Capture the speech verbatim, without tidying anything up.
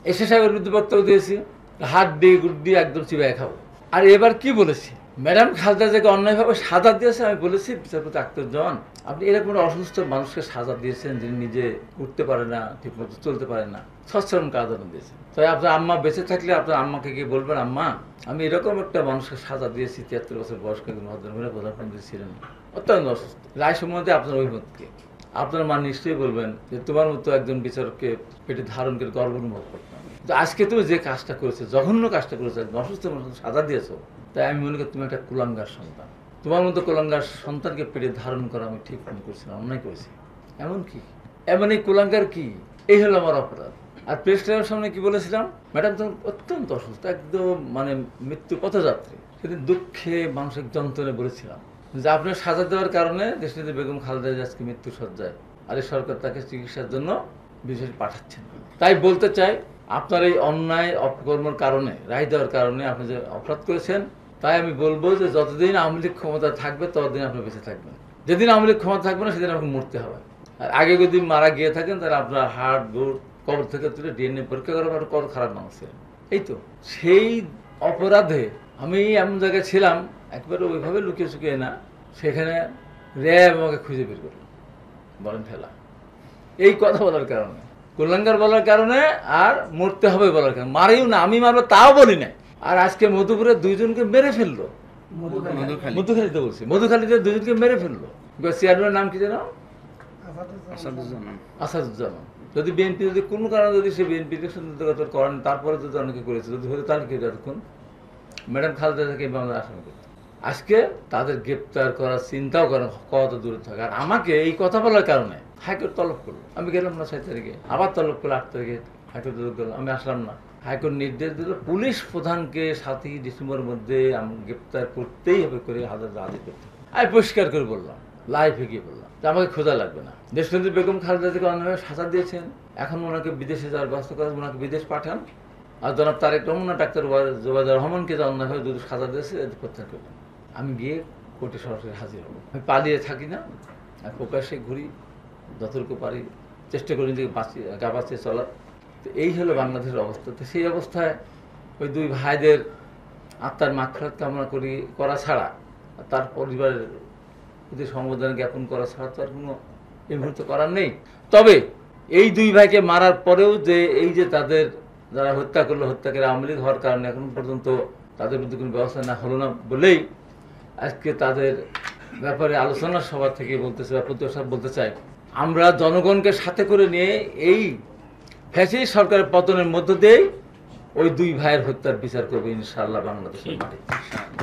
এসে সাহেবের বিরুদ্ধে বক্তব্য দিয়েছি, হাত দিয়ে গুড দিয়ে একদম চিবাই খাবো। আর এবার কি বলেছি, ম্যাডাম খালেদা জিয়াকে অন্যায়ভাবে সাজা দিয়েছে, আমি বলেছি বিচারপতি আখতারুজ্জামান আপনি এরকম একটা অসুস্থ মানুষকে সাজা দিয়েছেন যিনি নিজে উঠতে পারে না, ঠিকমতো চলতে পারে না, সশ্রম কারণ দিয়েছেন। তাই আপনার আম্মা বেঁচে থাকলে আপনার আম্মাকে গিয়ে বলবেন, আম্মা আমি এরকম একটা মানুষকে সাজা দিয়েছি, তিয়াত্তর বছর বয়স্ক একজন ভদ্রমহিলা প্রধানমন্ত্রী ছিলেন, অত্যন্ত অসুস্থ। রায় সম্বন্ধে আপনার অভিমতকে আপনার মা নিশ্চয়ই বলবেন যে তোমার মতো একজন বিচারককে পেটে ধারণ করে গর্ব অনুভব করতাম, তো আজকে তুমি যে কাজটা করেছো, জঘন্য কাজটা করেছো, অসুস্থ মানুষ সাজা দিয়েছো, তাই আমি মনে করি তুমি একটা কুলাঙ্গার সন্তান। তোমার মতো কুলাঙ্গার সন্তানকে পেটে ধারণ করা আমি ঠিক মনে করছি না, অন্যায় করেছি। এমন কি এমন এই কুলাঙ্গার কি, এই হলো আমার অপরাধ। আর প্রেস ক্লাবের সামনে কি বলেছিলাম, ম্যাডাম তখন অত্যন্ত অসুস্থ, একদম মানে মৃত্যু পথযাত্রী, সেদিন দুঃখে মানসিক যন্ত্রণে বলেছিলাম যে আপনার সাজা দেওয়ার কারণে দেশনেত্রী বেগম খালেদা জিয়া আজকে মৃত্যু সজ্জায়, আর এই সরকার তাকে চিকিৎসার জন্য বিদেশে পাঠাচ্ছেন। তাই বলতে চাই, আপনার এই অন্যায় অপকর্মের কারণে, রায় দেওয়ার কারণে আপনি যে অপরাধ করেছেন, তাই আমি বলবো যে যতদিন আওয়ামী লীগ ক্ষমতা থাকবে ততদিন আপনি বেঁচে থাকবেন। যেদিন আওয়ামী লীগ ক্ষমতা থাকবে না সেদিন আপনাকে মরতে হবে। আর আগে যদি মারা গিয়ে থাকেন তাহলে আপনার হাড় গোড় কবর থেকে তুলে ডিএনএ পরীক্ষা করা আপনার কত খারাপ মানুষ ছিলেন। এই তো সেই অপরাধে আমি এমন জায়গায় ছিলাম, একবারে ওইভাবে লুকিয়ে চুকিয়ে না, সেখানে র্যাব আমাকে খুঁজে বের করল, বলেন ফেলা, এই কথা বলার কারণে, কুলাঙ্গার বলার কারণে, আর মরতে হবে বলার কারণে। মারিও না, আমি মারবো তাও বলি না। আর আজকে মধুপুরে দুইজনকে মেরে ফেললো, মধুখালীতে বলছি, মধুখালীতে দুইজনকে মেরে ফেললো। চেয়ারম্যানের নাম কি যেন, আসাদুজ্জামান। যদি বিএনপি যদি কোনো কারণে যদি সে বিএনপি ইলেকশন করেন, তারপরে যদি অনেকে করেছে, যদি হতো তাহলে কি এতক্ষণ ম্যাডাম খালেদা জিয়াকে আমরা আসামি করতাম। আজকে তাদের গ্রেপ্তার করার চিন্তাও করেন, কত দূরে থাকে। আর আমাকে এই কথা বলার কারণে হাইকোর্ট তলব করলো, আমি গেলাম না ছয় তারিখে, আবার তলব করলো আট তারিখে, হাইকোর্ট তলব করলো, আমি আসলাম না। হাইকোর্ট নির্দেশ দিল পুলিশ প্রধানকে সাতই ডিসেম্বরের মধ্যে গ্রেপ্তার করতেই হবে, করে হাজার হাজির করতে। আমি পরিষ্কার করে বললাম, লাইভে গিয়ে বললাম যে আমাকে খোঁজা লাগবে না, দেশনেত্রী বেগম খালেদা জিয়াকে অন্যভাবে সাজা দিয়েছেন, এখন ওনাকে বিদেশে যাওয়ার ব্যবস্থা করেন, ওনাকে বিদেশ পাঠান। আর জনাব তারেক রহমান ডাক্তার জোবায়দুর রহমানকে যে অন্যভাবে দুটো সাজা দিয়েছে এদের প্রত্যাহার করবেন। আমি গিয়ে কোর্টে সরাসরি হাজির হবো। আমি পালিয়ে থাকি না, আর প্রকাশ্যে ঘুরি, যতটুকু পারি চেষ্টা করি নিজেকে বাঁচিয়ে গা বাঁচিয়ে চলার। তো এই হলো বাংলাদেশের অবস্থা। তো সেই অবস্থায় ওই দুই ভাইদের আত্মার মাগফিরাত কামনা করি করা ছাড়া, তার পরিবারের প্রতি সমবেদনা জ্ঞাপন করা ছাড়া তো আর কোনো এই মুহূর্তে করার নেই। তবে এই দুই ভাইকে মারার পরেও যে এই যে তাদের যারা হত্যা করলো, হত্যাকারী আওয়ামী লীগ হওয়ার কারণে এখন পর্যন্ত তাদের বিরুদ্ধে কোনো ব্যবস্থা না হলো না বলেই আজকে তাদের ব্যাপারে আলোচনার সভা থেকে বলতেছে বা প্রতিবাদ বলতে চাই, আমরা জনগণকে সাথে করে নিয়ে এই ফ্যাসিস্ট সরকারের পতনের মধ্য দিয়েই ওই দুই ভাইয়ের হত্যার বিচার করবে ইনশাআল্লাহ বাংলাদেশের মাটিতে।